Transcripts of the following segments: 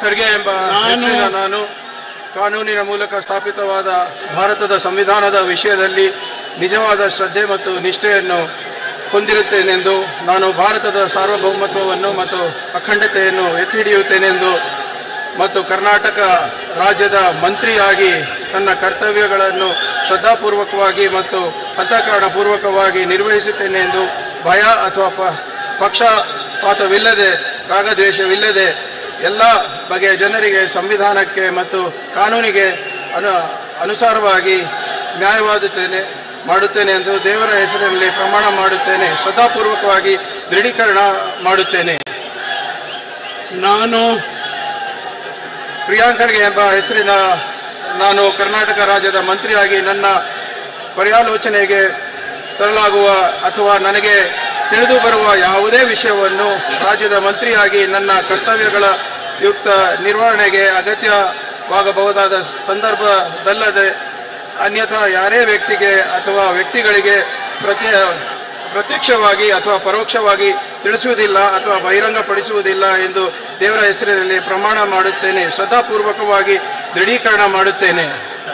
ಖರ್ಗೆ ಎಂಬ ಹೆಸರಿನ ನಾನು ಕಾನೂನಿನ ಮೂಲಕ ಸ್ಥಾಪಿತವಾದ ಭಾರತದ ಸಂವಿಧಾನದ ವಿಷಯದಲ್ಲಿ ನಿಜವಾದ ಶ್ರದ್ಧೆ ಮತ್ತು ನಿಷ್ಠೆಯನ್ನು ಹೊಂದಿರುತ್ತೇನೆಂದು, ನಾನು ಭಾರತದ ಸಾರ್ವಭೌಮತ್ವವನ್ನು ಮತ್ತು ಅಖಂಡತೆಯನ್ನು ಎತ್ತಿ ಹಿಡಿಯುತ್ತೇನೆಂದು ಮತ್ತು ಕರ್ನಾಟಕ ರಾಜ್ಯದ ಮಂತ್ರಿಯಾಗಿ ನನ್ನ ಕರ್ತವ್ಯಗಳನ್ನು ಶ್ರದ್ಧಾಪೂರ್ವಕವಾಗಿ ಮತ್ತು ಅಂತಃಕರಣಪೂರ್ವಕವಾಗಿ ನಿರ್ವಹಿಸುತ್ತೇನೆ ಎಂದು ಭಯ ಅಥವಾ ಪಕ್ಷಪಾತವಿಲ್ಲದೆ, ರಾಗದ್ವೇಷವಿಲ್ಲದೆ ಎಲ್ಲ ಬಗೆಯ ಜನರಿಗೆ ಸಂವಿಧಾನಕ್ಕೆ ಮತ್ತು ಕಾನೂನಿಗೆ ಅನುಸಾರವಾಗಿ ಮಾಡುತ್ತೇನೆ ಎಂದು ದೇವರ ಹೆಸರಿನಲ್ಲಿ ಪ್ರಮಾಣ ಮಾಡುತ್ತೇನೆ. ಶ್ರದ್ಧಾಪೂರ್ವಕವಾಗಿ ದೃಢೀಕರಣ ಮಾಡುತ್ತೇನೆ. ನಾನು ಪ್ರಿಯಾಂಕ್ ಖರ್ಗೆ ಎಂಬ ಹೆಸರಿನ ನಾನು ಕರ್ನಾಟಕ ರಾಜ್ಯದ ಮಂತ್ರಿಯಾಗಿ ನನ್ನ ಪರ್ಯಾಲೋಚನೆಗೆ ತರಲಾಗುವ ಅಥವಾ ನನಗೆ ತಿಳಿದು ಬರುವ ಯಾವುದೇ ವಿಷಯವನ್ನು ರಾಜ್ಯದ ಮಂತ್ರಿಯಾಗಿ ನನ್ನ ಕರ್ತವ್ಯಗಳ ಯುಕ್ತ ನಿರ್ವಹಣೆಗೆ ಅಗತ್ಯವಾಗಬಹುದಾದ ಸಂದರ್ಭದಲ್ಲದೆ ಅನ್ಯಥಾ ಯಾರೇ ವ್ಯಕ್ತಿಗೆ ಅಥವಾ ವ್ಯಕ್ತಿಗಳಿಗೆ ಪ್ರತ್ಯಕ್ಷವಾಗಿ ಅಥವಾ ಪರೋಕ್ಷವಾಗಿ ತಿಳಿಸುವುದಿಲ್ಲ ಅಥವಾ ಬಹಿರಂಗಪಡಿಸುವುದಿಲ್ಲ ಎಂದು ದೇವರ ಹೆಸರಿನಲ್ಲಿ ಪ್ರಮಾಣ ಮಾಡುತ್ತೇನೆ. ಶ್ರದ್ಧಾಪೂರ್ವಕವಾಗಿ ದೃಢೀಕರಣ ಮಾಡುತ್ತೇನೆ.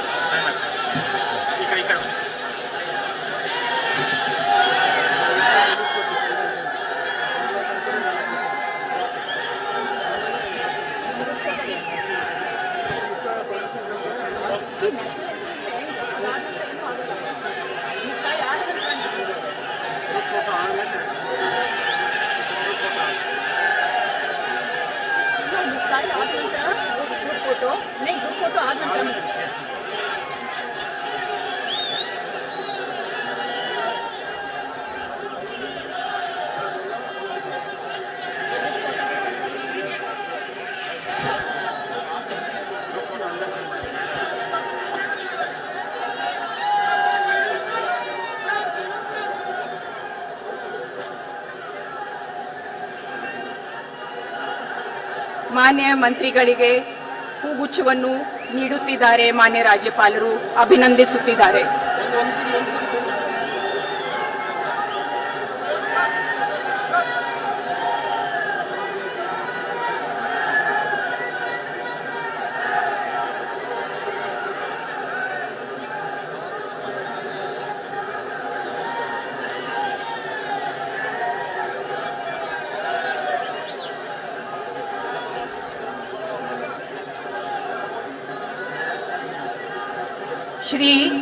फोटो नहीं, ग्रुप फोटो आज ಮಾನ್ಯ ಮಂತ್ರಿಗಳಿಗೆ ಹೂಗುಚ್ಛವನ್ನು ನೀಡುತ್ತಿದ್ದಾರೆ. ಮಾನ್ಯ ರಾಜ್ಯಪಾಲರು ಅಭಿನಂದಿಸುತ್ತಿದ್ದಾರೆ. श्री